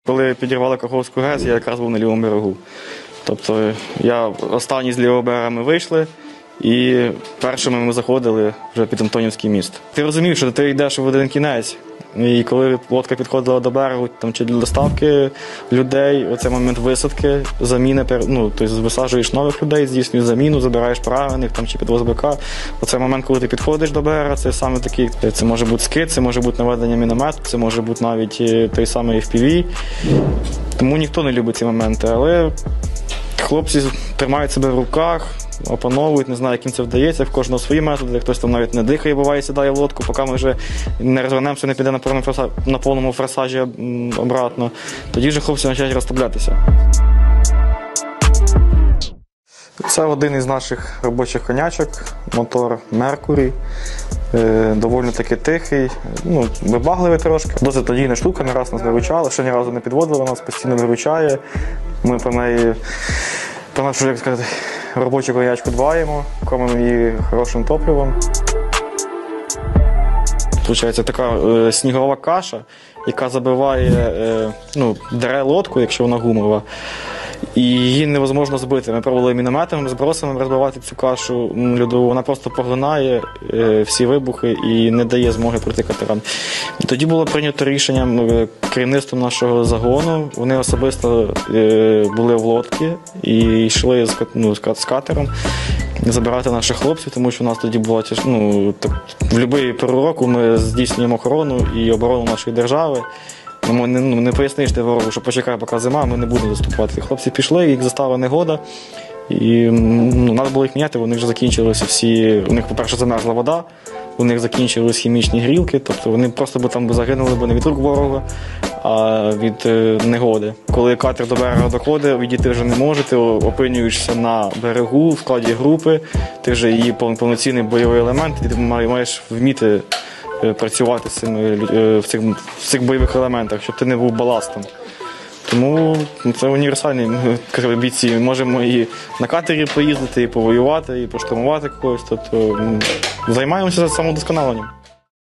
Коли підірвали Каховську ГЕС, я якраз був на лівому берегу. Тобто останні з лівого берега ми вийшли, і першими ми заходили вже під Антонівський міст. Ти розумів, що ти йдеш в один кінець, і коли лодка підходила до берегу, там, чи для доставки людей, оцей момент висадки, заміни, тобто висаджуєш нових людей, здійснюєш заміну, забираєш поранених, там, чи підвоз БК. Оцей момент, коли ти підходиш до берега, це саме такий, це може бути скид, це може бути наведення міномету, це може бути навіть той самий FPV. Тому ніхто не любить ці моменти, але хлопці тримають себе в руках, опановують, не знаю, яким це вдається, в кожного свої методи, хтось там навіть не дихає, буває, сідає в лодку, поки ми вже не розвернемося, не піде на повному форсажі обратно. Тоді вже хлопці починають розслаблятися. Це один із наших робочих конячок, мотор Mercury. Доволі таки тихий, вибагливий трошки. Досить надійна штука, не раз нас виручала, ще ні разу не підводила, нас постійно виручає. Ми про нашу, як сказати, робочу конячку дбаємо, кормимо її хорошим топливом. Получається така снігова каша, яка забиває, дере лодку, якщо вона гумова. І її невозможно збити. Ми пробували мінометами, збросами розбивати цю кашу льодову. Вона просто поглинає всі вибухи і не дає змоги пройти катерам. І тоді було прийнято рішенням керівництвом нашого загону. Вони особисто були в лодці і йшли з катером забирати наших хлопців, тому що у нас тоді було в будь-який пору року ми здійснюємо охорону і оборону нашої держави. Не поясниш ти ворогу, що почекай, поки зима, ми не будемо заступати. Хлопці пішли, їх застала негода, і треба було їх міняти, у них вже закінчилися всі, у них, по-перше, замерзла вода, у них закінчились хімічні грілки, тобто вони просто там загинули не від рук ворога, а від негоди. Коли катер до берега доходить, відійти вже не може, ти опинюєшся на берегу в складі групи, ти вже її повноцінний бойовий елемент, і ти маєш вміти працювати в цих бойових елементах, щоб ти не був баластом. Тому це універсальні бійці. Ми можемо і на катері поїздити, і повоювати, і поштурмувати когось. Тобто займаємося самодосконаленням.